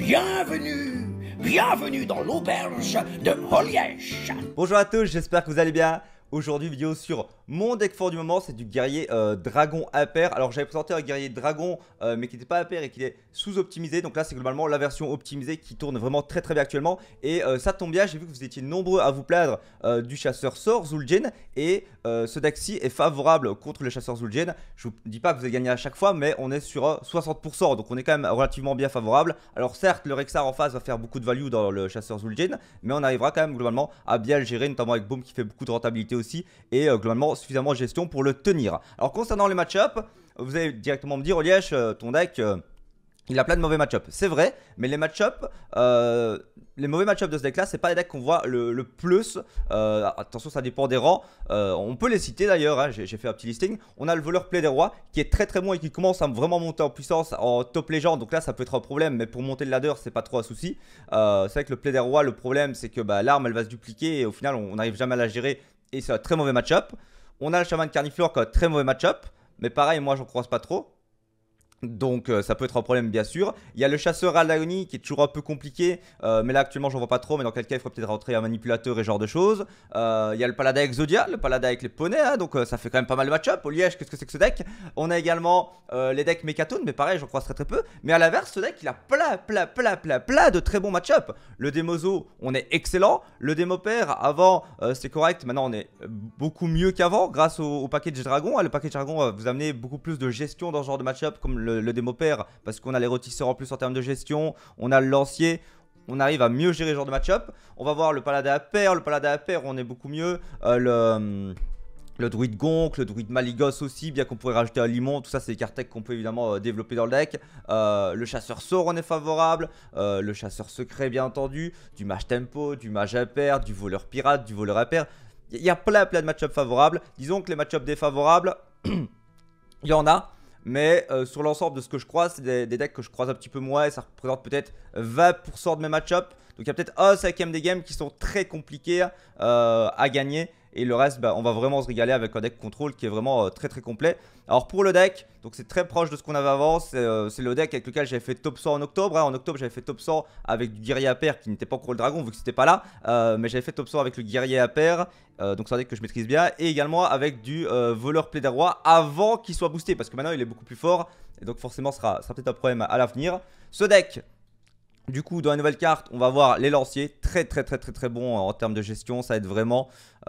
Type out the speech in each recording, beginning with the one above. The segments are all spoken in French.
Bienvenue dans l'auberge de Oliège. Bonjour à tous, j'espère que vous allez bien. Aujourd'hui, vidéo sur mon deck fort du moment, c'est du guerrier dragon APR. Alors j'avais présenté un guerrier dragon mais qui n'était pas APR et qui est sous-optimisé. Donc là c'est globalement la version optimisée qui tourne vraiment très bien actuellement. Et ça tombe bien, j'ai vu que vous étiez nombreux à vous plaindre du chasseur sort Zul'jin. Et ce deck-ci est favorable contre le chasseur Zul'jin. Je vous dis pas que vous allez gagner à chaque fois, mais on est sur 60%. Donc on est quand même relativement bien favorable. Alors certes le Rexxar en face va faire beaucoup de value dans le chasseur Zul'jin, mais on arrivera quand même globalement à bien le gérer, notamment avec Boom qui fait beaucoup de rentabilité aussi. Et globalement suffisamment de gestion pour le tenir. Alors concernant les match-up, vous allez directement me dire Oliège, ton deck il a plein de mauvais match-up. C'est vrai, mais les match-up, les mauvais match-up de ce deck là, c'est pas les decks qu'on voit le plus. Attention, ça dépend des rangs. On peut les citer d'ailleurs, hein, j'ai fait un petit listing. On a le voleur Plaie des Rois qui est très bon et qui commence à vraiment monter en puissance en top légende. Donc là ça peut être un problème, mais pour monter le ladder c'est pas trop un souci. C'est vrai que le Plaie des Rois, le problème c'est que l'arme elle va se dupliquer et au final on n'arrive jamais à la gérer. Et c'est un très mauvais match-up. On a le chaman carniflore qui a un très mauvais match-up. Mais pareil, moi j'en croise pas trop. Donc ça peut être un problème bien sûr. Il y a le chasseur Alaoni qui est toujours un peu compliqué, mais là actuellement j'en vois pas trop. Mais dans quel cas il faudrait peut-être rentrer un manipulateur et genre de choses. Il y a le paladin Exodia, le paladin avec les poneys, hein, donc ça fait quand même pas mal de match-up. Au Liège, qu'est-ce que c'est que ce deck? On a également les decks Mechatone, mais pareil j'en croise très peu. Mais à l'inverse ce deck il a plein de très bons match-up. Le Demozo on est excellent. Le Démopère avant c'est correct, maintenant on est beaucoup mieux qu'avant grâce au package dragon. Le package dragon vous amenez beaucoup plus de gestion dans ce genre de match-up comme le Démopère, parce qu'on a les rôtisseurs en plus en termes de gestion, on a le lancier, on arrive à mieux gérer ce genre de match-up. On va voir le paladin à pair, on est beaucoup mieux. Le druide Gonk, le druide Maligos aussi, bien qu'on pourrait rajouter un limon, tout ça c'est des cartes tech qu'on peut évidemment développer dans le deck. Le chasseur sort on est favorable, le chasseur secret bien entendu, du mage tempo, du mage à pair, du voleur pirate, du voleur à pair. Il y a plein de match-up favorables. Disons que les match-up défavorables, il y en a. Mais sur l'ensemble de ce que je croise, c'est des decks que je croise un petit peu moins et ça représente peut-être 20% de mes match-up. Donc il y a peut-être un cinquième des games qui sont très compliqués à gagner. Et le reste, on va vraiment se régaler avec un deck contrôle qui est vraiment très complet. Alors pour le deck, donc c'est très proche de ce qu'on avait avant. C'est le deck avec lequel j'avais fait top 100 en octobre. En octobre, j'avais fait top 100 avec du guerrier à pair qui n'était pas encore le dragon vu que c'était pas là. Mais j'avais fait top 100 avec le guerrier à pair. Donc c'est un deck que je maîtrise bien. Et également avec du voleur Plaie des Rois avant qu'il soit boosté. Parce que maintenant il est beaucoup plus fort. Et donc forcément ce sera peut-être un problème à l'avenir. Ce deck, du coup, dans la nouvelle carte, on va voir les lanciers. Très bon en termes de gestion. Ça aide vraiment.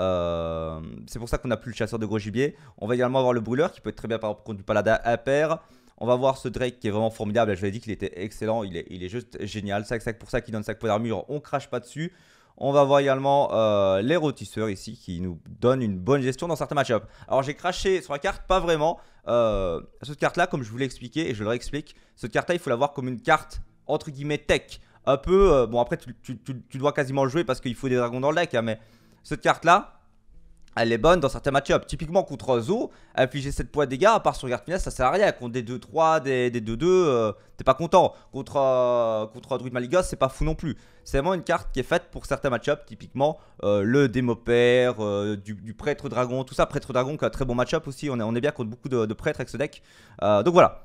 C'est pour ça qu'on n'a plus le chasseur de gros gibier. On va également avoir le brûleur qui peut être très bien par exemple contre du paladin à pair. On va voir ce Drake qui est vraiment formidable. Je vous ai dit qu'il était excellent. Il est juste génial. C'est pour ça qu'il donne 5 points d'armure. On crache pas dessus. On va voir également les rôtisseurs ici qui nous donnent une bonne gestion dans certains match-ups. Alors j'ai craché sur la carte, pas vraiment. Cette carte là, comme je vous l'ai expliqué et je le réexplique, cette carte là il faut la voir comme une carte entre guillemets tech. Un peu, bon après tu dois quasiment le jouer parce qu'il faut des dragons dans le deck, hein, mais cette carte là, elle est bonne dans certains match-ups. Typiquement contre Zo, infliger 7 points de dégâts, à part sur garde finesse, ça sert à rien. Contre des 2-3, des 2-2, t'es pas content. Contre un druide Maligos, c'est pas fou non plus. C'est vraiment une carte qui est faite pour certains match-ups. Typiquement le Démopère, du prêtre dragon, tout ça. Prêtre dragon qui a un très bon match-up aussi. On est bien contre beaucoup de prêtres avec ce deck. Donc voilà.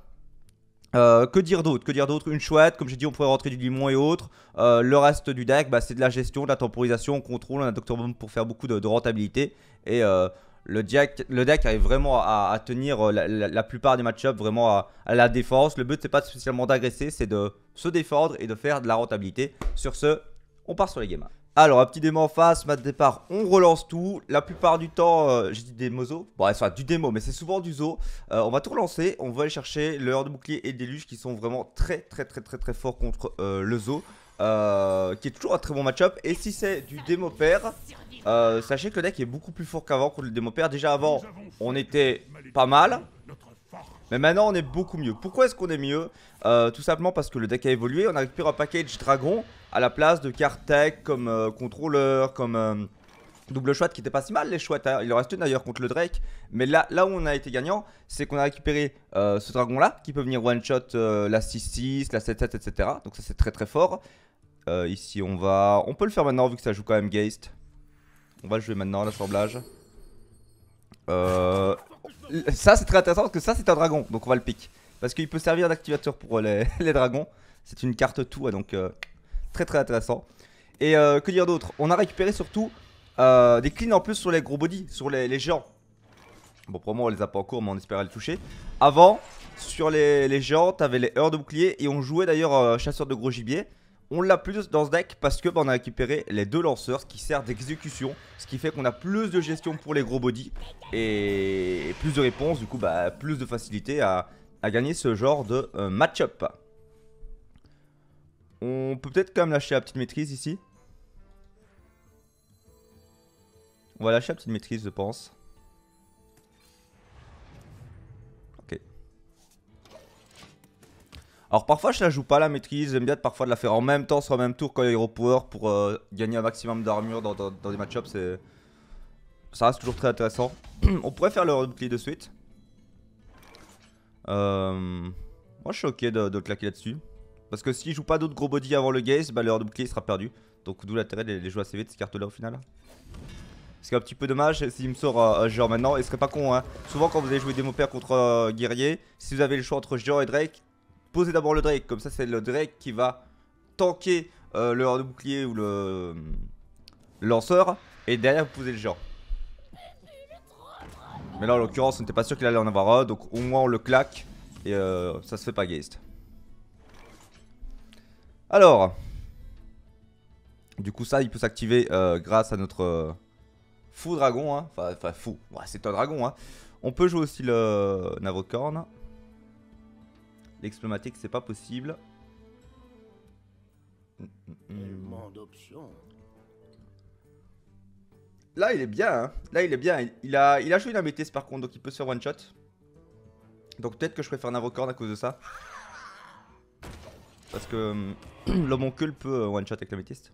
Que dire d'autre? Une chouette, comme j'ai dit on pourrait rentrer du limon et autres. Le reste du deck c'est de la gestion, de la temporisation, on contrôle, on a Dr Bomb pour faire beaucoup de rentabilité. Et le deck arrive vraiment à tenir la plupart des match-ups vraiment à la défense. Le but c'est pas spécialement d'agresser, c'est de se défendre et de faire de la rentabilité. Sur ce, on part sur les games. Alors un petit démo en face, mat de départ, on relance tout. La plupart du temps, j'ai dit des mozo. Bon, soit du démo, mais c'est souvent du zo. On va tout relancer, on va aller chercher le heure de bouclier et le déluge qui sont vraiment très forts contre le zo. Qui est toujours un très bon match-up. Et si c'est du démo pair, sachez que le deck est beaucoup plus fort qu'avant contre le démo pair. Déjà avant, on était pas mal. Mais maintenant on est beaucoup mieux. Pourquoi est-ce qu'on est mieux? Tout simplement parce que le deck a évolué. On a récupéré un package dragon à la place de cartes tech comme contrôleur, comme double chouette qui était pas si mal les chouettes. Hein. Il en reste une d'ailleurs contre le Drake. Mais là où on a été gagnant, c'est qu'on a récupéré ce dragon là qui peut venir one shot la 6-6, la 7-7, etc. Donc ça c'est très fort. Ici on peut le faire maintenant vu que ça joue quand même Geist. On va le jouer maintenant l'assemblage. Ça c'est très intéressant parce que ça c'est un dragon, donc on va le pick. Parce qu'il peut servir d'activateur pour les dragons. C'est une carte tout, hein, donc très très intéressant. Et que dire d'autre? On a récupéré surtout des cleans en plus sur les gros body, sur les géants. Bon, pour le moment on les a pas encore, mais on espérait les toucher. Avant, sur les géants, t'avais les heures de bouclier et on jouait d'ailleurs chasseur de gros gibier. On l'a plus dans ce deck parce que on a récupéré les 2 lanceurs, ce qui sert d'exécution, ce qui fait qu'on a plus de gestion pour les gros body et plus de réponses, du coup bah, plus de facilité à gagner ce genre de match-up. On peut peut-être quand même lâcher la petite maîtrise ici. On va lâcher la petite maîtrise, je pense. Ok. Alors parfois je la joue pas la maîtrise, j'aime bien parfois de la faire en même temps sur le même tour quand il y a Hero Power pour gagner un maximum d'armure dans des match-ups. Ça reste toujours très intéressant. On pourrait faire le bouclier de suite. Moi je suis ok de claquer là-dessus. Parce que s'il joue pas d'autres gros body avant le gaze, bah le de bouclier sera perdu. Donc d'où l'intérêt de les jouer assez vite ces cartes là au final. C'est un petit peu dommage s'il me sort géant maintenant. Et ce serait pas con hein. Souvent quand vous allez jouer démo pair contre guerrier, si vous avez le choix entre géant et Drake, posez d'abord le Drake. Comme ça c'est le Drake qui va tanker le hors de bouclier ou le lanceur. Et derrière vous posez le géant. Mais là en l'occurrence on n'était pas sûr qu'il allait en avoir un. Donc au moins on le claque. Et ça se fait pas gaze. Alors, du coup ça il peut s'activer grâce à notre fou dragon, hein. Enfin fou, ouais, c'est un dragon. Hein. On peut jouer aussi le Navrocorn. L'explomatique c'est pas possible. Là il est bien, hein. Là il est bien, il a joué une améthyste par contre, donc il peut se faire one shot. Donc peut-être que je préfère Navrocorn à cause de ça. Parce que l'homoncule peut one shot avec l'améthyste.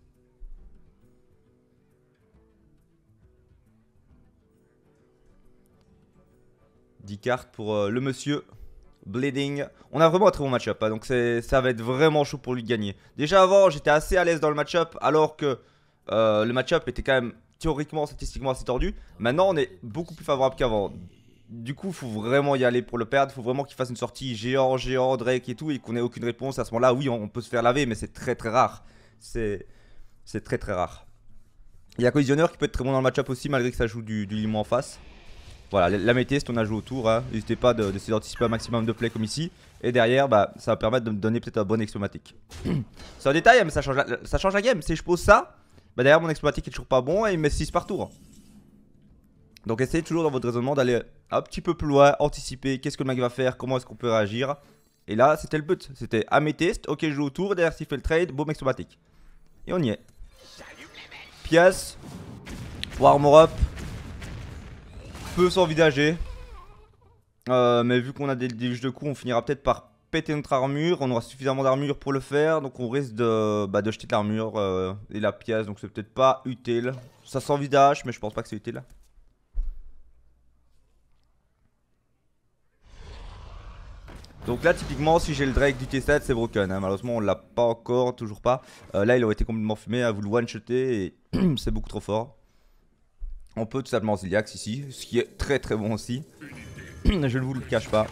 « 10 cartes pour le monsieur Bleeding. On a vraiment un très bon match-up, hein, donc ça va être vraiment chaud pour lui de gagner. Déjà avant, j'étais assez à l'aise dans le match-up, alors que le match-up était quand même théoriquement, statistiquement assez tordu. Maintenant, on est beaucoup plus favorable qu'avant. Du coup, il faut vraiment y aller pour le perdre. Il faut vraiment qu'il fasse une sortie géant, Drake et tout, et qu'on ait aucune réponse. À ce moment-là, oui, on peut se faire laver, mais c'est très très rare. C'est très très rare. Il y a Collisionneur qui peut être très bon dans le match-up aussi, malgré que ça joue du limon en face. Voilà, l'améthyste, on a joué autour. Hein. N'hésitez pas d'essayer d'anticiper un maximum de play comme ici. Et derrière, bah, ça va permettre de me donner peut-être un bon explomatique. C'est un détail, mais ça change la game. Si je pose ça, bah derrière mon explomatique est toujours pas bon et il met 6 par tour. Donc essayez toujours dans votre raisonnement d'aller un petit peu plus loin, anticiper qu'est-ce que le mec va faire, comment est-ce qu'on peut réagir. Et là, c'était le but. C'était améthyste, ok, je joue autour, derrière s'il fait le trade, boom, explomatique. Et on y est. Pièce. Pour armor up. Peut s'envisager. Mais vu qu'on a des jeux de coups, on finira peut-être par péter notre armure. On aura suffisamment d'armure pour le faire. Donc on risque de jeter de l'armure et la pièce. Donc c'est peut-être pas utile. Ça s'envisage, mais je pense pas que c'est utile. Donc là typiquement si j'ai le Drake du T7 c'est broken hein. Malheureusement on l'a pas encore, toujours pas. Là il aurait été complètement fumé, à vous le one-shotter et c'est beaucoup trop fort. On peut tout simplement Ziliax ici, ce qui est très très bon aussi. Je ne vous le cache pas.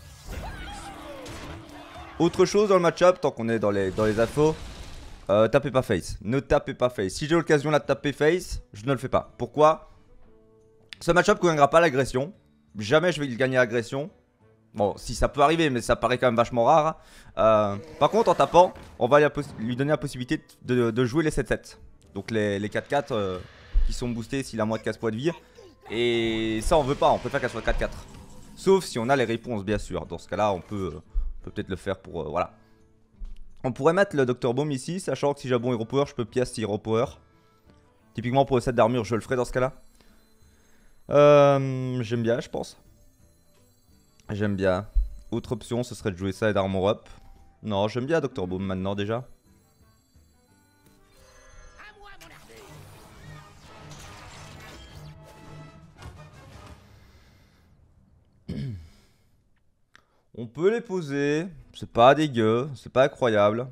Autre chose dans le match-up, tant qu'on est dans les infos, tapez pas face, ne tapez pas face. Si j'ai l'occasion de la taper face, je ne le fais pas. Pourquoi? Ce match-up ne gagnera pas l'agression. Jamais je vais le gagner l'agression. Bon, si ça peut arriver, mais ça paraît quand même vachement rare. Par contre, en tapant, on va lui donner la possibilité de jouer les 7-7. Donc les 4-4 qui sont boostés s'il a moins de 15 points de vie. Et ça, on veut pas, on préfère qu'elle soit 4-4. Sauf si on a les réponses, bien sûr. Dans ce cas-là, on peut peut-être le faire pour... voilà. On pourrait mettre le Dr Bomb ici, sachant que si j'ai un bon Hero Power, je peux pièce Hero Power. Typiquement, pour le set d'armure, je le ferai dans ce cas-là. J'aime bien, je pense. J'aime bien. Autre option, ce serait de jouer ça et d'armor up. Non, j'aime bien Dr Boom maintenant déjà. On peut les poser. C'est pas dégueu, c'est pas incroyable.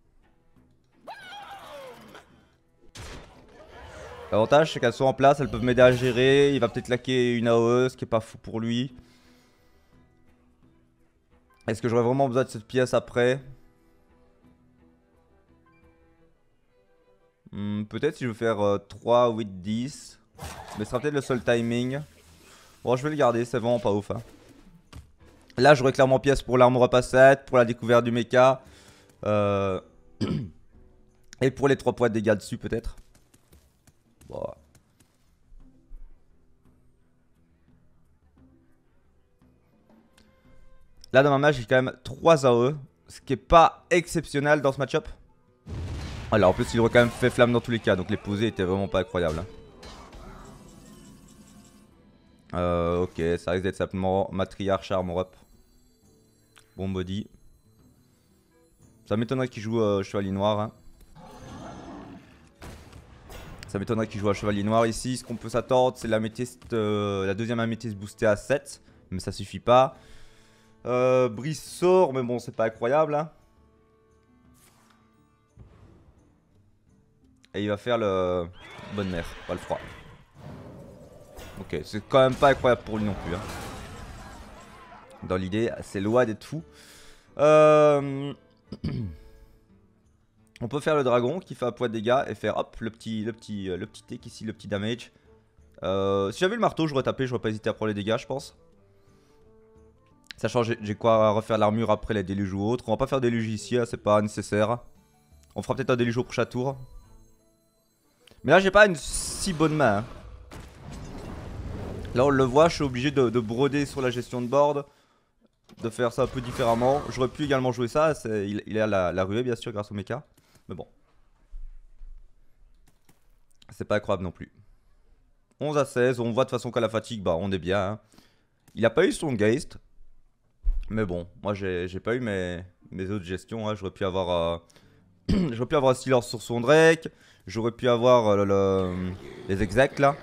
L'avantage c'est qu'elles sont en place, elles peuvent m'aider à gérer. Il va peut-être laquer une AOE, ce qui est pas fou pour lui. Est-ce que j'aurais vraiment besoin de cette pièce après? Peut-être si je veux faire 3, 8, 10. Mais ce sera peut-être le seul timing. Bon, je vais le garder, c'est vraiment pas ouf. Hein. Là, j'aurai clairement pièce pour l'armure up à 7, pour la découverte du mecha. Et pour les 3 points de dégâts dessus, peut-être. Bon. Là, dans ma match, j'ai quand même 3 AOE. Ce qui est pas exceptionnel dans ce match-up. Alors, en plus, il aurait quand même fait flamme dans tous les cas. Donc, les posées étaient vraiment pas incroyables. Ok, ça risque d'être simplement matriarche armor up. Bon body. Ça m'étonnerait qu'il joue chevalier noir. Hein. Ça m'étonnerait qu'il joue à chevalier noir ici. Ce qu'on peut s'attendre, c'est l'améthyste, la deuxième améthyste boostée à 7. Mais ça suffit pas. Brise sort, mais bon, c'est pas incroyable. Hein. Et il va faire le bonne mère, pas le froid. Ok, c'est quand même pas incroyable pour lui non plus. Hein. Dans l'idée, c'est loin d'être fou. On peut faire le dragon qui fait un point de dégâts et faire hop le petit tick ici, le petit damage. Si j'avais le marteau, j'aurais tapé, j'aurais pas hésité à prendre les dégâts, je pense. Sachant j'ai quoi refaire l'armure après les déluges ou autre. On va pas faire déluge ici, hein, c'est pas nécessaire. On fera peut-être un déluge au prochain tour. Mais là, j'ai pas une si bonne main. Hein. Là, on le voit, je suis obligé de broder sur la gestion de board. De faire ça un peu différemment. J'aurais pu également jouer ça. Il a la ruée, bien sûr, grâce au mecha. Mais bon. C'est pas incroyable non plus. 11 à 16. On voit de toute façon qu'à la fatigue, bah, on est bien. Hein. Il a pas eu son Geist. Mais bon, moi, j'ai pas eu mes autres gestions. Hein. J'aurais pu avoir... j'aurais pu avoir un Stealer sur son Drake. J'aurais pu avoir les execs là.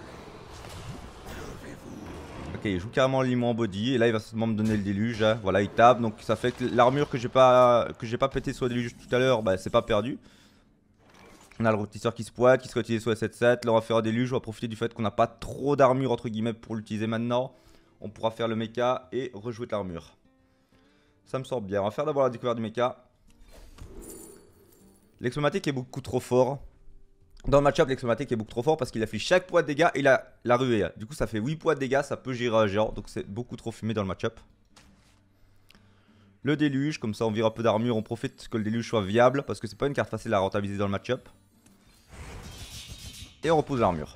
Ok, il joue carrément l'immo en body. Et là, il va seulement me donner le déluge. Hein. Voilà, il tape. Donc, ça fait que l'armure que j'ai pas pété sur le déluge tout à l'heure, bah, c'est pas perdu. On a le rôtisseur qui se pointe, qui sera utilisé sur la 7-7. Là, on va faire un déluge. On va profiter du fait qu'on n'a pas trop d'armure, entre guillemets, pour l'utiliser maintenant. On pourra faire le mecha et rejouer de l'armure. Ça me sort bien. On va faire d'abord la découverte du mecha. L'explomatique est beaucoup trop fort. Dans le match-up, l'explomatique est beaucoup trop fort parce qu'il affiche chaque poids de dégâts et la ruée. Du coup, ça fait 8 poids de dégâts, ça peut gérer un géant. Donc, c'est beaucoup trop fumé dans le match-up. Le déluge, comme ça, on vire un peu d'armure. On profite que le déluge soit viable parce que c'est pas une carte facile à rentabiliser dans le match-up. Et on repose l'armure.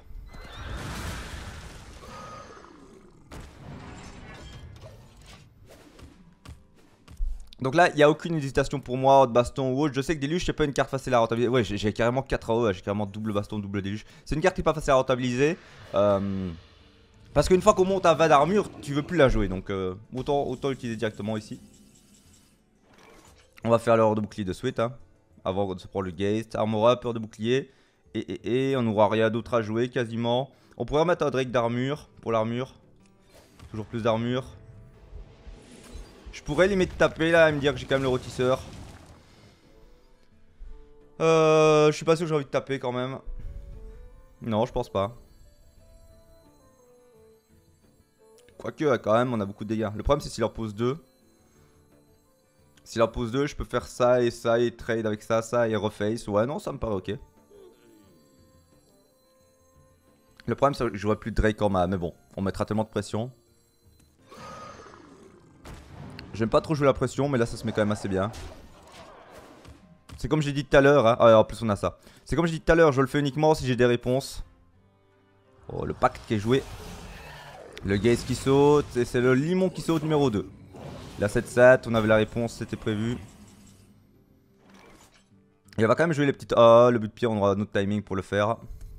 Donc là, il n'y a aucune hésitation pour moi de baston ou autre. Je sais que déluge, c'est pas une carte facile à rentabiliser. Ouais, j'ai carrément 4 AO, j'ai carrément double baston, double déluge. C'est une carte qui n'est pas facile à rentabiliser. Parce qu'une fois qu'on monte à 20 d'armure, tu veux plus la jouer. Donc autant l'utiliser directement ici. On va faire l'heure de bouclier de suite. Hein, avant de se prendre le Geist. Armora, peur de bouclier. Et on n'aura rien d'autre à jouer quasiment. On pourrait remettre un Drake d'armure pour l'armure. Toujours plus d'armure. Je pourrais limite taper là et me dire que j'ai quand même le rôtisseur. Je suis pas sûr que j'ai envie de taper quand même. Non, je pense pas. Quoique, quand même, on a beaucoup de dégâts. Le problème, c'est s'il leur pose 2. S'il leur pose 2, je peux faire ça et trade avec ça et reface. Ouais, non, ça me paraît ok. Le problème, c'est que j'aurais plus de Drake en main. Mais bon, on mettra tellement de pression. J'aime pas trop jouer la pression, mais là ça se met quand même assez bien. C'est comme j'ai dit tout à l'heure, hein. Ah, en plus on a ça. C'est comme j'ai dit tout à l'heure, je le fais uniquement si j'ai des réponses. Oh, le pacte qui est joué. Le gaze qui saute, et c'est le limon qui saute numéro 2. La 7-7, on avait la réponse, c'était prévu. Il va quand même jouer les petites A, le but de pire, on aura notre timing pour le faire.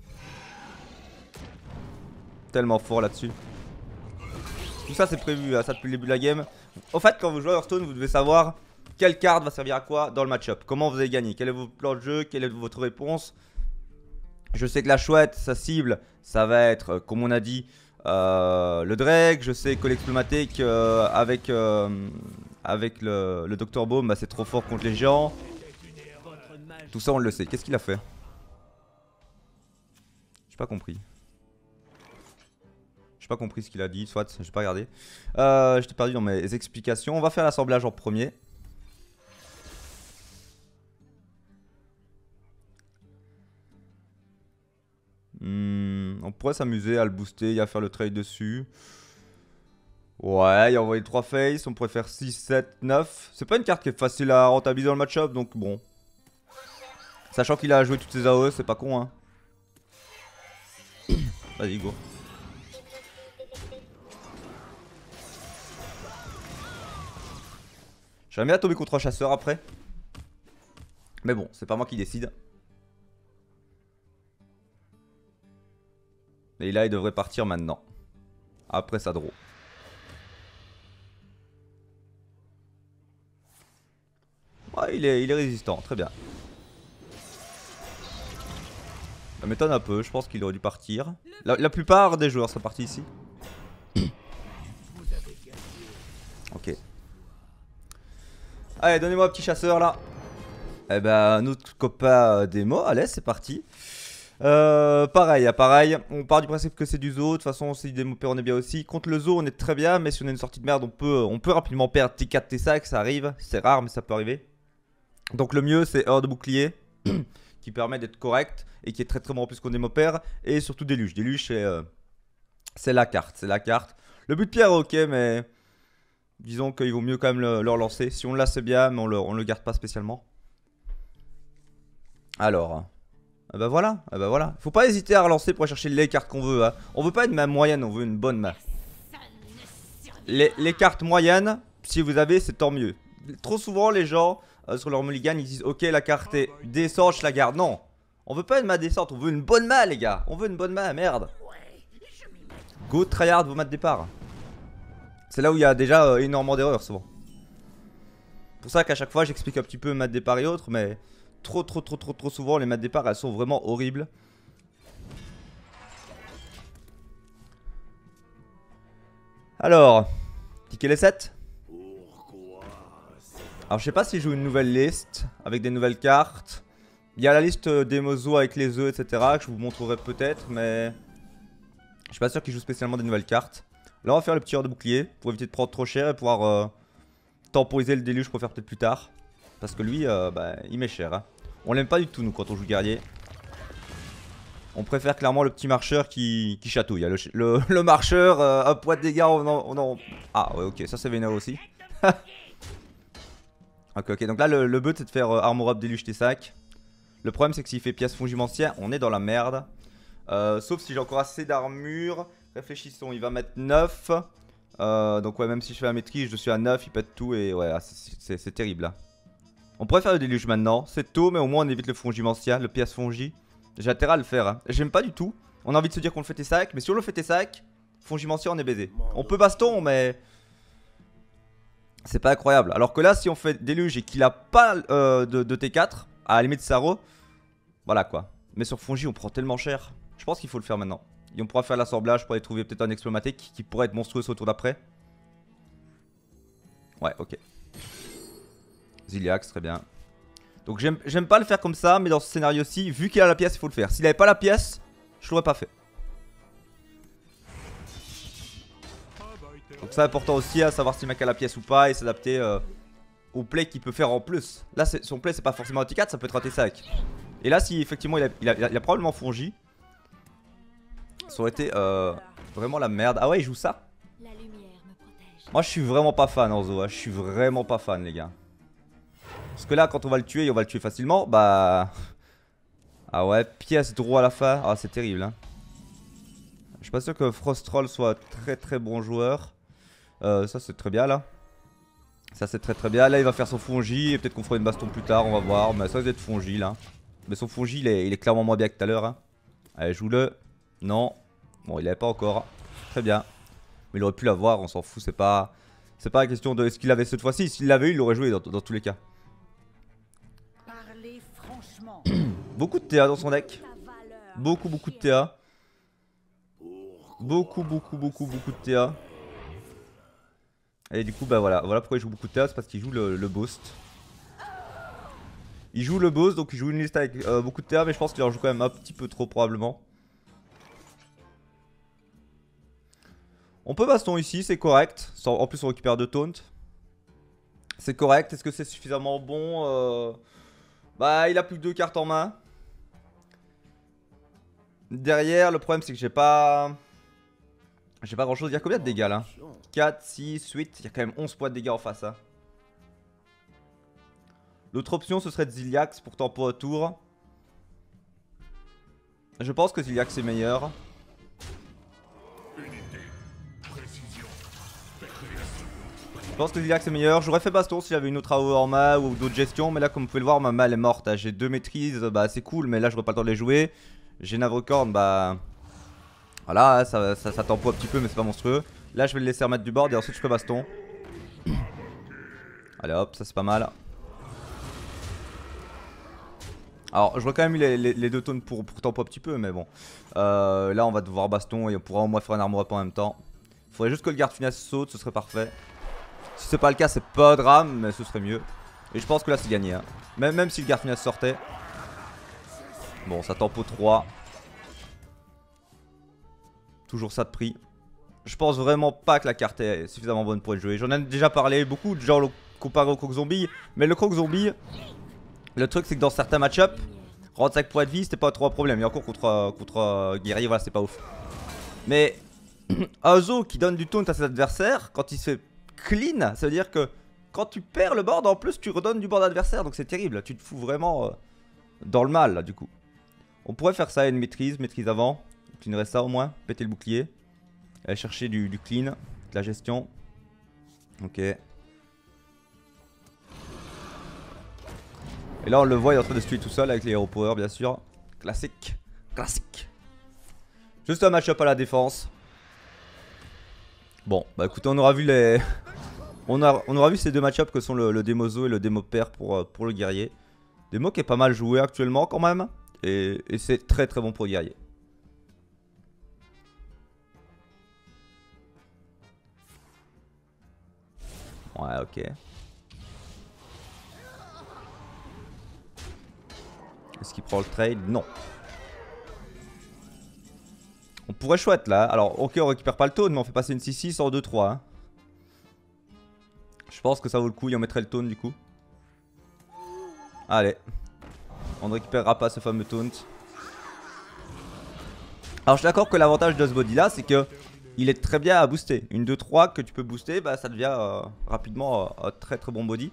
Tellement fort là-dessus. Tout ça c'est prévu, ça depuis le début de la game. En fait, quand vous jouez à Hearthstone, vous devez savoir quelle carte va servir à quoi dans le match-up. Comment vous allez gagner, quel est votre plan de jeu, quelle est votre réponse. Je sais que la chouette, sa cible, ça va être, comme on a dit, le Drake. Je sais que l'explomatique avec le Dr Baume, bah, c'est trop fort contre les géants. Tout ça on le sait. Qu'est-ce qu'il a fait? J'ai pas compris. J'ai pas compris ce qu'il a dit, soit, j'ai pas regardé. J'étais perdu dans mes explications. On va faire l'assemblage en premier. pourrait s'amuser à le booster et à faire le trade dessus. Ouais, il a envoyé 3 faces, on pourrait faire 6, 7, 9. C'est pas une carte qui est facile à rentabiliser dans le match-up, donc bon. Sachant qu'il a joué toutes ses AOE, c'est pas con, hein. Vas-y, go. J'aimerais bien tomber contre un chasseur après. Mais bon, c'est pas moi qui décide. Et là, il devrait partir maintenant. Après sa draw. Ouais, il est résistant, très bien. Ça m'étonne un peu, je pense qu'il aurait dû partir. La plupart des joueurs sont partis ici. Ok. Allez, donnez-moi un petit chasseur là. Eh ben, notre copain démo, allez, c'est parti. Pareil, pareil. On part du principe que c'est du zoo. De toute façon, si démo on est bien aussi. Contre le zoo, on est très bien. Mais si on a une sortie de merde, on peut rapidement perdre T4, T5. Ça arrive. C'est rare, mais ça peut arriver. Donc, le mieux, c'est heure de bouclier. Qui permet d'être correct. Et qui est très bon en plus qu'on démopère. Et surtout déluge. Déluge, c'est la carte. C'est la carte. Le but de pierre, ok, mais. Disons qu'il vaut mieux quand même le relancer. Si on l'a, c'est bien, mais on le garde pas spécialement. Alors. Ah bah voilà, ah bah voilà. Faut pas hésiter à relancer pour aller chercher les cartes qu'on veut. Hein. On veut pas une main moyenne, on veut une bonne main. Les cartes moyennes, si vous avez, c'est tant mieux. Trop souvent, les gens, sur leur mulligan, ils disent ok, la carte est descente, je la garde. Non, on veut pas une main descente, on veut une bonne main, les gars. On veut une bonne main, merde. Go tryhard vos mains de départ. C'est là où il y a déjà énormément d'erreurs, souvent. C'est pour ça qu'à chaque fois, j'explique un petit peu mains de départ et autres, mais. Trop souvent les mains de départ elles sont vraiment horribles. Alors, ticket les 7. Alors je sais pas si je joue une nouvelle liste avec des nouvelles cartes. Il y a la liste des mozos avec les œufs etc que je vous montrerai peut-être, mais je suis pas sûr qu'il joue spécialement des nouvelles cartes. Là on va faire le petit heure de bouclier pour éviter de prendre trop cher et pouvoir temporiser le déluge pour faire peut-être plus tard. Parce que lui bah, il met cher hein. On l'aime pas du tout nous quand on joue guerrier. On préfère clairement le petit marcheur qui chatouille. Le marcheur, un point de dégâts, Ah ouais ok, ça c'est vénère aussi. ok, donc là le but c'est de faire armor up déluge tes sacs. Le problème c'est que s'il fait pièce fongimentien, on est dans la merde. Sauf si j'ai encore assez d'armure. Réfléchissons, il va mettre 9. Donc ouais, même si je fais la maîtrise, je suis à 9, il pète tout et ouais, c'est terrible là. On pourrait faire le déluge maintenant, c'est tôt mais au moins on évite le fongimentia, le pièce fongi. J'ai intérêt à le faire hein. J'aime pas du tout. On a envie de se dire qu'on le fait tes sacs, mais si on le fait tes sacs, fongimentia on est baisé. On peut baston mais c'est pas incroyable. Alors que là si on fait déluge et qu'il a pas de T4, à la limite Saro, voilà quoi. Mais sur fongi on prend tellement cher. Je pense qu'il faut le faire maintenant. Et on pourra faire l'assemblage pour aller trouver peut-être un explomatique qui pourrait être monstrueux au tour d'après. Ouais ok. Ziliax, très bien. Donc j'aime pas le faire comme ça, mais dans ce scénario-ci, vu qu'il a la pièce, il faut le faire. S'il avait pas la pièce, je l'aurais pas fait. Donc c'est important aussi à savoir si le mec a la pièce ou pas et s'adapter au play qu'il peut faire en plus. Là, son play, c'est pas forcément un T4, ça peut être un T5. Et là, si effectivement il a probablement fongi, ça aurait été vraiment la merde. Ah ouais, il joue ça. Moi, je suis vraiment pas fan, Orzo. Hein. Je suis vraiment pas fan, les gars. Parce que là quand on va le tuer et on va le tuer facilement, bah... Ah ouais, pièce draw à la fin, ah c'est terrible hein. Je suis pas sûr que Frostroll soit très bon joueur. Ça c'est très bien là. Ça c'est très bien, là il va faire son fongi et peut-être qu'on fera une baston plus tard, on va voir. Mais ça va être fongi là. Mais son fongi il est clairement moins bien que tout à l'heure hein. Allez joue-le. Non. Bon il avait pas encore. Très bien. Mais il aurait pu l'avoir, on s'en fout, c'est pas la question de est-ce qu'il l'avait cette fois-ci. S'il l'avait eu il l'aurait joué dans tous les cas. Beaucoup de TA dans son deck. Beaucoup de TA. Beaucoup de TA. Et du coup bah voilà pourquoi il joue beaucoup de TA, c'est parce qu'il joue le boost. Il joue le boost donc il joue une liste avec beaucoup de TA, mais je pense qu'il en joue quand même un petit peu trop probablement. On peut baston ici, c'est correct. En plus on récupère 2 taunts. C'est correct, est-ce que c'est suffisamment bon Bah il a plus que 2 cartes en main. Derrière, le problème c'est que j'ai pas grand chose. Il y a combien de dégâts là? 4, 6, 8. Il y a quand même 11 points de dégâts en face. Hein. L'autre option ce serait de Ziliax pour tempo autour. Je pense que Ziliax est meilleur. Je pense que Ziliax est meilleur. J'aurais fait baston si j'avais une autre AOE en main ou d'autres gestions. Mais là, comme vous pouvez le voir, ma main elle est morte. J'ai 2 maîtrises, bah c'est cool. Mais là, j'aurais pas le temps de les jouer. J'ai Navrecorn, bah. Voilà, ça tempo un petit peu, mais c'est pas monstrueux. Là, je vais le laisser remettre du board et ensuite je ferai baston. Allez hop, ça c'est pas mal. Alors, j'aurais quand même eu les 2 tones pour tempo un petit peu, mais bon. Là, on va devoir baston et on pourra au moins faire un armor up en même temps. Faudrait juste que le garde finesse saute, ce serait parfait. Si c'est pas le cas, c'est pas de drame, mais ce serait mieux. Et je pense que là, c'est gagné. Hein. Même si le garde finesse sortait. Bon, ça tempo 3. Toujours ça de prix. Je pense vraiment pas que la carte est suffisamment bonne pour être jouée. J'en ai déjà parlé, beaucoup de gens l'ont comparé au Croc Zombie. Mais le Croc Zombie, le truc c'est que dans certains match-up, rendre 5 points de vie c'était pas trop un problème. Et encore contre Guerrier, voilà, c'est pas ouf. Mais un Zo qui donne du taunt à ses adversaires, quand il se fait clean, ça veut dire que quand tu perds le board, en plus tu redonnes du board adversaire. Donc c'est terrible, tu te fous vraiment dans le mal là du coup. On pourrait faire ça, une maîtrise avant. Cleanerait ça au moins, péter le bouclier. Aller chercher du clean, de la gestion. Ok. Et là on le voit, il est en train de se tuer tout seul avec les Hero Power bien sûr. Classique. Classique. Juste un match-up à la défense. Bon, bah écoutez, on aura vu les... on aura vu ces 2 match-up que sont le démo Zo et le démo Père pour le guerrier. Démo qui est pas mal joué actuellement quand même. Et c'est très très bon pour le guerrier. Ouais, ok. Est-ce qu'il prend le trade? Non. On pourrait chouette là. Alors, ok, on récupère pas le taunt, mais on fait passer une 6-6 en 2-3. Hein. Je pense que ça vaut le coup. Il en mettrait le taunt du coup. Allez. On ne récupérera pas ce fameux taunt. Alors, je suis d'accord que l'avantage de ce body là, c'est que il est très bien à booster. Une 2-3 que tu peux booster, bah, ça devient rapidement un très très bon body.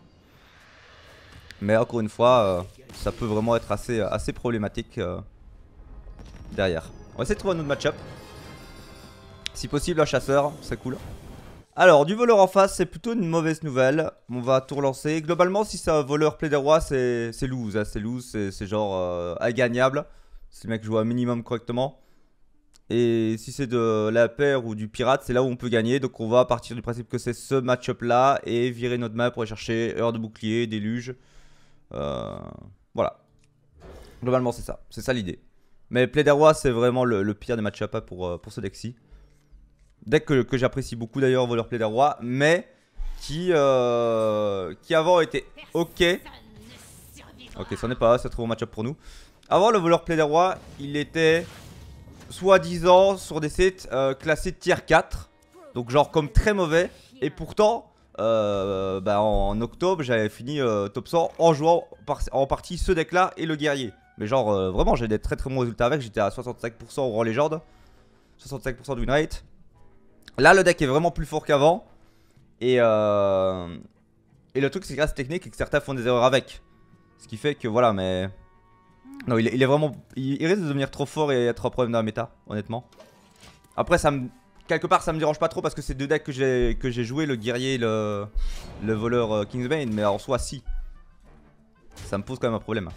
Mais encore une fois, ça peut vraiment être assez problématique derrière. On va essayer de trouver un autre match-up. Si possible, un chasseur, c'est cool. Alors, du voleur en face, c'est plutôt une mauvaise nouvelle. On va tout relancer. Globalement, si c'est un voleur play des rois, c'est lose. Hein. C'est lose, c'est genre ingagnable. Si le mec joue un minimum correctement. Et si c'est de la paire ou du pirate, c'est là où on peut gagner. Donc on va partir du principe que c'est ce match-up là. Et virer notre main pour aller chercher heure de bouclier, déluge. Voilà. Globalement, c'est ça. C'est ça l'idée. Mais Play des rois, c'est vraiment le pire des match-up pour ce deck-ci. Deck que j'apprécie beaucoup d'ailleurs, voleur Play des rois. Mais qui avant était ok. Ok, ça n'est pas, c'est trop bon match-up pour nous. Avant, le voleur Play des rois, il était soi-disant sur des sets classés tier 4. Donc genre comme très mauvais. Et pourtant, bah, en octobre, j'avais fini top 100 en jouant en partie ce deck là et le guerrier. Mais genre vraiment, j'ai des très très bons résultats avec. J'étais à 65% au rang légende. 65% de win rate. Là, le deck est vraiment plus fort qu'avant. Et le truc, c'est grâce technique et que certains font des erreurs avec. Ce qui fait que voilà, mais... Non, il est vraiment... Il risque de devenir trop fort et être un problème dans la méta, honnêtement. Après, quelque part, ça me dérange pas trop parce que c'est 2 decks que j'ai joué, le guerrier et le voleur Kingsbane. Mais en soi, si. Ça me pose quand même un problème.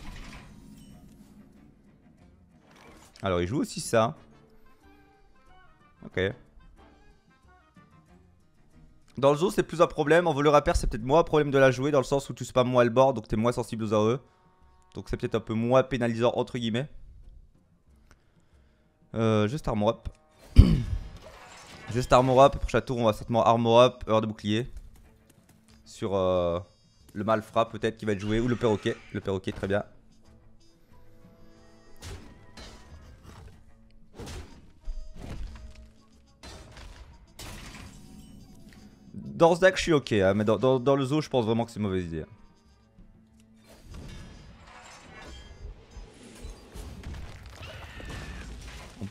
Alors, il joue aussi ça. Ok. Dans le zoo, c'est plus un problème. En voleur à pair, c'est peut-être moins un problème de la jouer dans le sens où tu spams moins le board, donc t'es moins sensible aux AOE. Donc c'est peut-être un peu moins pénalisant entre guillemets. Juste armor up. Juste armor up. Pour chaque tour, on va certainement armor up, heure de bouclier. Sur le malfrat peut-être qui va être joué. Ou le perroquet. Le perroquet, très bien. Dans ce deck, je suis ok. Hein, mais dans le zoo, je pense vraiment que c'est une mauvaise idée.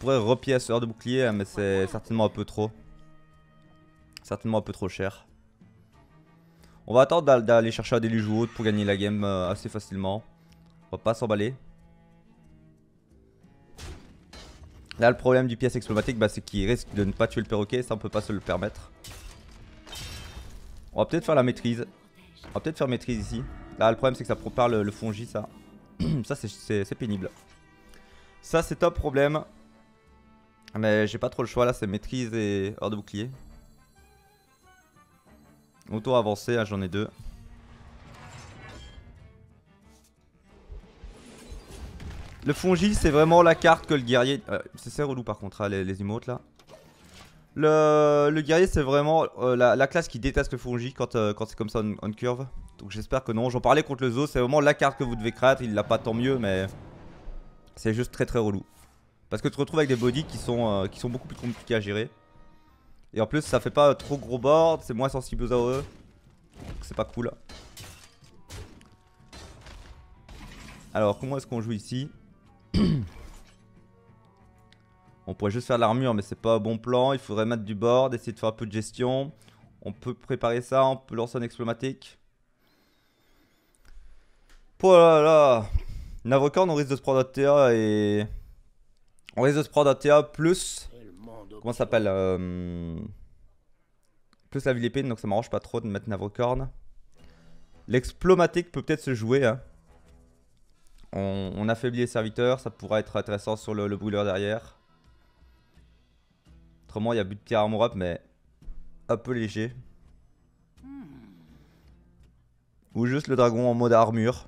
pourrait repièce heure de bouclier, mais c'est certainement un peu trop. Certainement un peu trop cher. On va attendre d'aller chercher un déluge ou autre pour gagner la game assez facilement. On va pas s'emballer. Là le problème du pièce explomatique bah, c'est qu'il risque de ne pas tuer le perroquet. Ça on peut pas se le permettre. On va peut-être faire la maîtrise. On va peut-être faire maîtrise ici. Là le problème c'est que ça prépare le fongi ça. Ça c'est pénible. Ça c'est top problème. Mais j'ai pas trop le choix là, c'est maîtrise et heure de bouclier. Auto avancé, hein, j'en ai deux. Le fongi c'est vraiment la carte que le guerrier... c'est relou par contre hein, les emotes là. Le guerrier c'est vraiment la classe qui déteste le fongi quand c'est comme ça on curve. Donc j'espère que non. J'en parlais contre le zoo, c'est vraiment la carte que vous devez craindre. Il l'a pas tant mieux mais c'est juste très relou. Parce que tu te retrouves avec des bodies qui sont beaucoup plus compliqués à gérer. Et en plus ça fait pas trop gros board, c'est moins sensible aux AOE. C'est pas cool. Alors comment est-ce qu'on joue ici? On pourrait juste faire de l'armure mais c'est pas un bon plan. Il faudrait mettre du board, essayer de faire un peu de gestion. On peut préparer ça, on peut lancer un explomatique. Oh là là. Navrecorn on risque de se prendre un TA et... On risque de se prendre un TA plus... Comment ça s'appelle plus la ville épine, donc ça m'arrange pas trop de mettre Navrecorn. L'explomatique peut peut-être se jouer. Hein. On affaiblit les serviteurs, ça pourra être intéressant sur le brûleur derrière. Autrement, il y a but de pierre armor up, mais un peu léger. Ou juste le dragon en mode armure.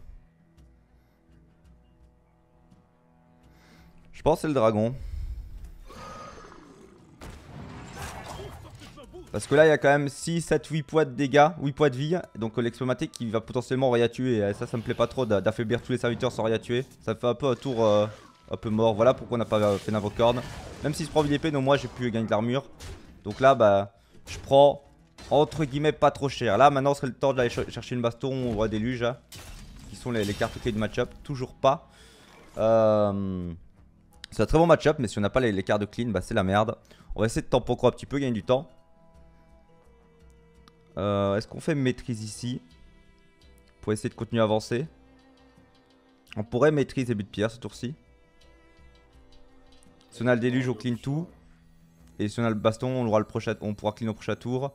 Je pense que c'est le dragon. Parce que là il y a quand même 6, 7, 8 points de dégâts, 8 points de vie. Donc l'explomatique qui va potentiellement rien tuer. Et ça me plaît pas trop d'affaiblir tous les serviteurs sans rien tuer. Ça fait un peu un tour un peu mort. Voilà pourquoi on n'a pas fait Navrecorn. Même si je prends ville épée, non moi j'ai pu gagner de l'armure. Donc là bah je prends entre guillemets pas trop cher. Là maintenant serait le temps d'aller chercher une baston ou un déluge. Hein, qui sont les cartes clés de match-up. Toujours pas. C'est un très bon match-up mais si on n'a pas les cartes de clean bah c'est la merde. On va essayer de tempo encore un petit peu, gagner du temps. Est-ce qu'on fait maîtrise ici pour essayer de continuer à avancer? On pourrait maîtriser but de pierre ce tour-ci. Si on a le déluge, on clean tout. Et si on a le baston, on pourra clean au prochain tour.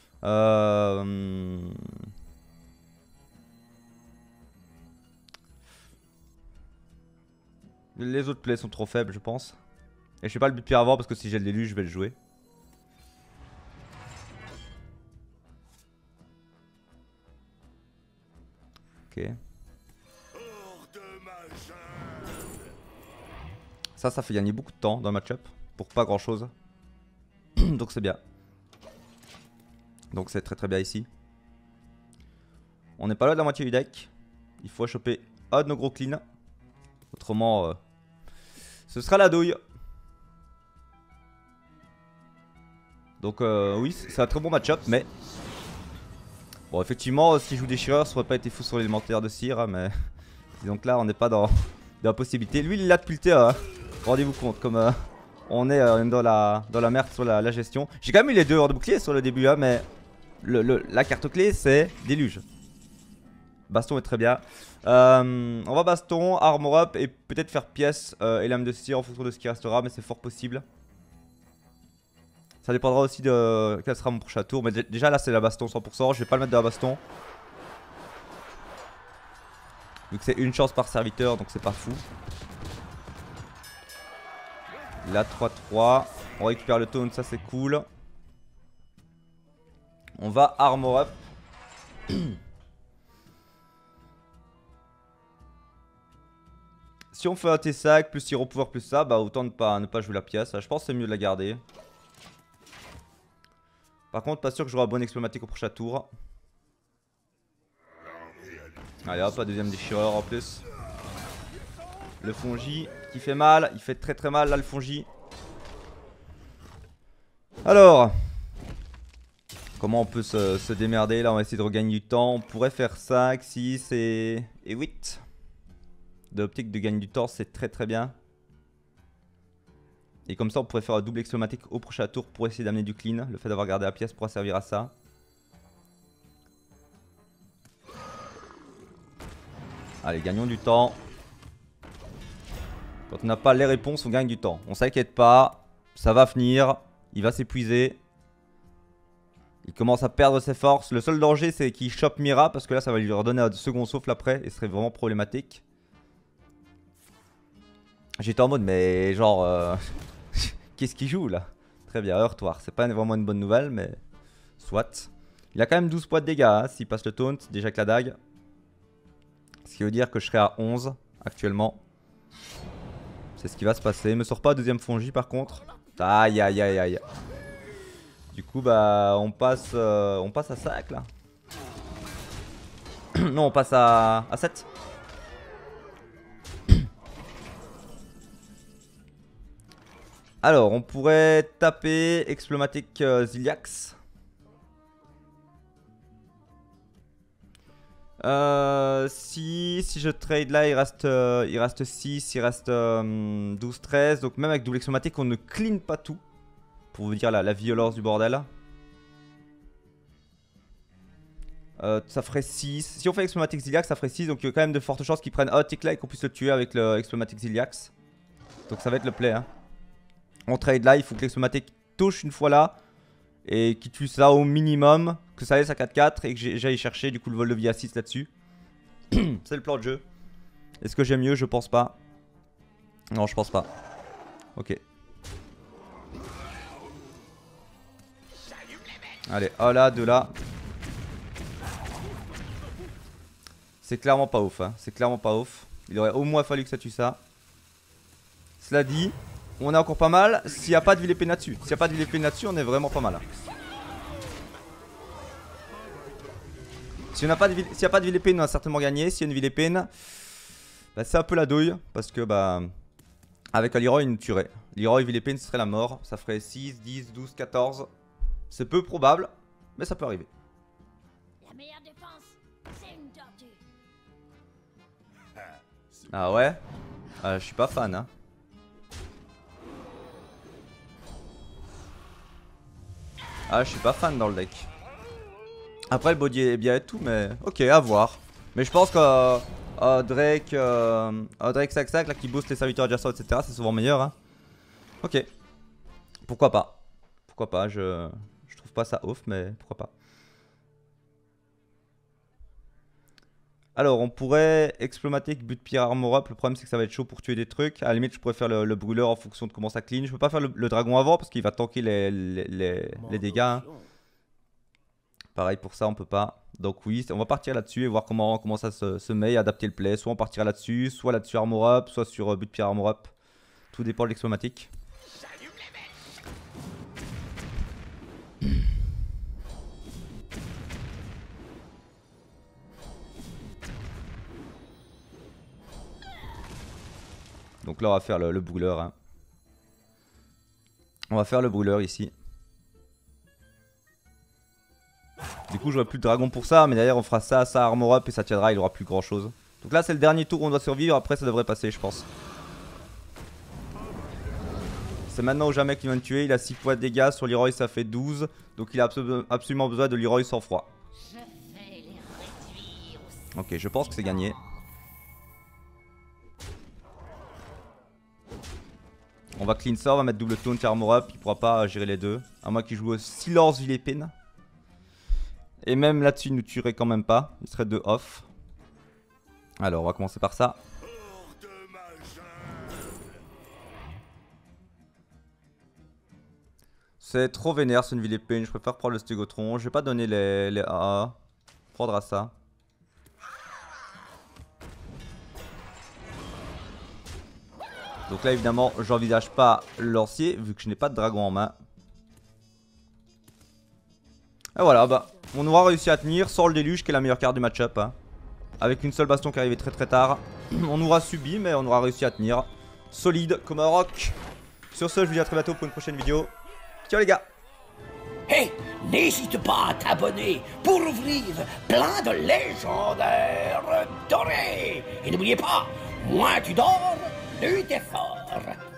Les autres plays sont trop faibles, je pense. Et je sais pas le but de pierre avant parce que si j'ai le déluge, je vais le jouer. Ok. Ça fait gagner beaucoup de temps dans le match-up. Pour pas grand chose. Donc c'est bien. Donc c'est très bien ici. On n'est pas loin de la moitié du deck. Il faut choper un de nos gros cleans. Autrement, ce sera la douille. Donc oui, c'est un très bon match-up, mais... Bon, effectivement, si je joue déchireur, ça aurait pas été fou sur l'élémentaire de cire, hein, mais... Donc là, on n'est pas dans la possibilité. Lui, il l'a depuis le TA, hein. Rendez-vous compte, comme on est dans la merde sur la gestion. J'ai quand même eu les deux hors de bouclier sur le début, hein, mais... la carte clé, c'est déluge. Baston est très bien. On va baston, armor up et peut-être faire pièce et lame de cire en fonction de ce qui restera, mais c'est fort possible. Ça dépendra aussi de quel sera mon prochain tour. Mais déjà là c'est la baston 100%. Je vais pas le mettre de la baston. Vu que c'est une chance par serviteur, donc c'est pas fou. Là 3-3. On récupère le taunt, ça c'est cool. On va armor up. Si on fait un T-Sac plus tir au pouvoir plus ça, bah autant ne pas jouer la pièce. Je pense que c'est mieux de la garder. Par contre, pas sûr que j'aurai un bon explomatique au prochain tour. Allez hop, un deuxième déchireur en plus. Le fongi qui fait mal, il fait très mal là le fongi. Alors, comment on peut se démerder là? On va essayer de regagner du temps. On pourrait faire 5, 6 et 8. De optique de gagner du temps, c'est très bien. Et comme ça, on pourrait faire un double exclamatique au prochain tour pour essayer d'amener du clean. Le fait d'avoir gardé la pièce pourra servir à ça. Allez, gagnons du temps. Quand on n'a pas les réponses, on gagne du temps. On s'inquiète pas, ça va finir. Il va s'épuiser. Il commence à perdre ses forces. Le seul danger, c'est qu'il chope Mira, parce que là, ça va lui redonner un second souffle après. Et ce serait vraiment problématique. J'étais en mode, mais genre... qu'est-ce qu'il joue là? Très bien, heurtoir. C'est pas vraiment une bonne nouvelle, mais... Soit. Il a quand même 12 points de dégâts, hein, s'il passe le taunt, déjà que la dague. Ce qui veut dire que je serai à 11 actuellement. C'est ce qui va se passer. Il me sort pas deuxième fongi par contre. Aïe aïe aïe aïe. Du coup bah on passe à 5 là. Non on passe à 7. Alors on pourrait taper Explomatic Ziliax. Si je trade là, il reste 6, il reste 12, 13. Donc même avec double exclamatique, on ne clean pas tout. Pour vous dire la violence du bordel. Ça ferait 6. Si on fait Explomatic Ziliax, ça ferait 6. Donc il y a quand même de fortes chances qu'ils prennent un tick là et qu'on puisse le tuer avec le Explomatic Ziliax. Donc ça va être le play. Hein. On trade là, il faut que l'Explomatic touche une fois là. Et qu'il tue ça au minimum. Que ça laisse à 4-4 et que j'aille chercher du coup le vol de vie à 6 là-dessus. C'est le plan de jeu. Est-ce que j'ai mieux? Je pense pas. Non, je pense pas. Ok. Allez, oh là, 2 là. C'est clairement pas ouf. Hein. C'est clairement pas ouf. Il aurait au moins fallu que ça tue ça. Cela dit, on est encore pas mal. S'il n'y a pas de Villepin là-dessus. S'il n'y a pas de Villepin là-dessus, on est vraiment pas mal. S'il n'y a pas de Villepin, on a certainement gagné. S'il y a une Villepin, bah, c'est un peu la douille. Parce que bah avec un Leroy, il nous tuerait. Leroy Villepin, ce serait la mort. Ça ferait 6, 10, 12, 14. C'est peu probable, mais ça peut arriver. La meilleure défense, c'est une tortue. Ah ouais? Je suis pas fan hein. Ah je suis pas fan dans le deck. Après le body est bien et tout mais ok à voir. Mais je pense que Drake sac là qui booste les serviteurs adjacents etc c'est souvent meilleur hein. Ok. Pourquoi pas. Pourquoi pas je trouve pas ça ouf mais pourquoi pas. Alors on pourrait Explomatic, but Pierre Armor Up. Le problème c'est que ça va être chaud pour tuer des trucs. À la limite je pourrais faire le brûleur en fonction de comment ça clean. Je peux pas faire le dragon avant parce qu'il va tanker les dégâts hein. Pareil pour ça on peut pas. Donc oui on va partir là-dessus et voir comment ça se met et adapter le play. Soit on partira là-dessus, soit là-dessus Armor Up, soit sur but Pierre Armor Up. Tout dépend de l'Explomatic. Donc là on va faire le brûleur hein. On va faire le brûleur ici. Du coup j'aurai plus de dragon pour ça. Mais derrière on fera ça Armor Up et ça tiendra, il aura plus grand chose. Donc là c'est le dernier tour où on doit survivre. Après ça devrait passer je pense. C'est maintenant ou jamais qu'il va me tuer. Il a 6 points de dégâts, sur Leroy ça fait 12. Donc il a absolument besoin de Leroy sans froid. Ok je pense que c'est gagné. On va clean ça, on va mettre double taunt et Armor Up. Il pourra pas gérer les deux. À moins qu'il joue au silence Villepin. Et même là-dessus il nous tuerait quand même pas. Il serait de off. Alors on va commencer par ça. C'est trop vénère ce Villepin. Je préfère prendre le Stégotron. Je vais pas donner les AA. Prendra ça. Donc là évidemment j'envisage pas lancier vu que je n'ai pas de dragon en main. Et voilà bah on aura réussi à tenir sans le déluge qui est la meilleure carte du match-up hein. Avec une seule baston qui est arrivée très tard. On aura subi mais on aura réussi à tenir. Solide comme un roc. Sur ce je vous dis à très bientôt pour une prochaine vidéo. Ciao les gars. Hey, n'hésite pas à t'abonner pour ouvrir plein de légendaires dorés. Et n'oubliez pas, moins tu dors, plus t'es fort.